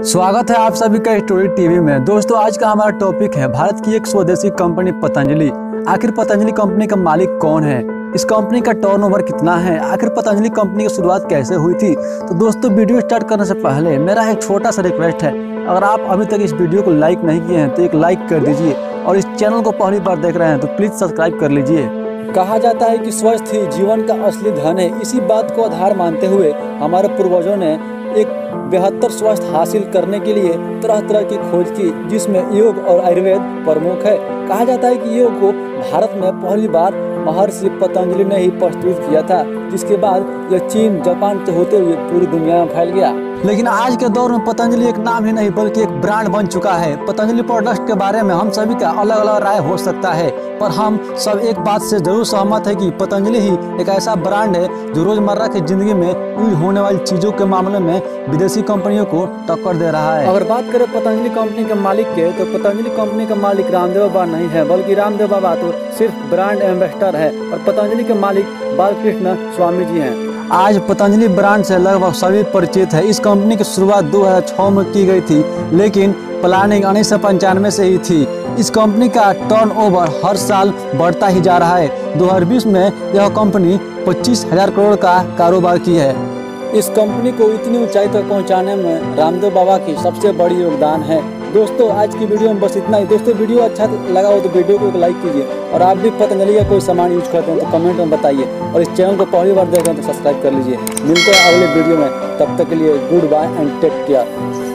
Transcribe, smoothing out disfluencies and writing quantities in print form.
स्वागत है आप सभी का स्टोरी टीवी में। दोस्तों, आज का हमारा टॉपिक है भारत की एक स्वदेशी कंपनी पतंजलि। आखिर पतंजलि कंपनी का मालिक कौन है, इस कंपनी का टर्नओवर कितना है, आखिर पतंजलि कंपनी की शुरुआत कैसे हुई थी। तो दोस्तों, वीडियो स्टार्ट करने से पहले मेरा एक छोटा सा रिक्वेस्ट है, अगर आप अभी तक इस वीडियो को लाइक नहीं किए हैं तो एक लाइक कर दीजिए और इस चैनल को पहली बार देख रहे हैं तो प्लीज़ सब्सक्राइब कर लीजिए। कहा जाता है कि स्वस्थ ही जीवन का असली धन है। इसी बात को आधार मानते हुए हमारे पूर्वजों ने एक बेहतर स्वास्थ्य हासिल करने के लिए तरह तरह की खोज की, जिसमें योग और आयुर्वेद प्रमुख है। कहा जाता है कि योग को भारत में पहली बार महर्षि पतंजलि ने ही प्रस्तुत किया था, जिसके बाद यह चीन जापान से होते हुए पूरी दुनिया में फैल गया। लेकिन आज के दौर में पतंजलि एक नाम ही नहीं बल्कि एक ब्रांड बन चुका है। पतंजलि प्रोडक्ट के बारे में हम सभी का अलग अलग राय हो सकता है, पर हम सब एक बात से जरूर सहमत है कि पतंजलि ही एक ऐसा ब्रांड है जो रोजमर्रा की जिंदगी में यूज होने वाली चीजों के मामले में विदेशी कंपनियों को टक्कर दे रहा है। अगर बात करें पतंजलि कंपनी के मालिक के, तो पतंजलि कंपनी का मालिक रामदेव बाबा नहीं है, बल्कि रामदेव बाबा तो सिर्फ ब्रांड एम्बेसडर है और पतंजलि के मालिक बालकृष्ण स्वामी जी हैं। आज पतंजलि ब्रांड से लगभग सभी परिचित है। इस कंपनी की शुरुआत 2006 में की गई थी, लेकिन प्लानिंग 1995 से ही थी। इस कंपनी का टर्नओवर हर साल बढ़ता ही जा रहा है। 2020 में यह कंपनी 25,000 करोड़ का कारोबार की है। इस कंपनी को इतनी ऊंचाई तक पहुंचाने में रामदेव बाबा की सबसे बड़ी योगदान है। दोस्तों, आज की वीडियो में बस इतना ही। दोस्तों, वीडियो अच्छा लगा हो तो वीडियो को एक लाइक कीजिए और आप भी पतंजलि का कोई सामान यूज करते हैं तो कमेंट में बताइए और इस चैनल को पहली बार देख रहे हैं तो सब्सक्राइब कर लीजिए। मिलते हैं अगले वीडियो में, तब तक के लिए goodbye and take care.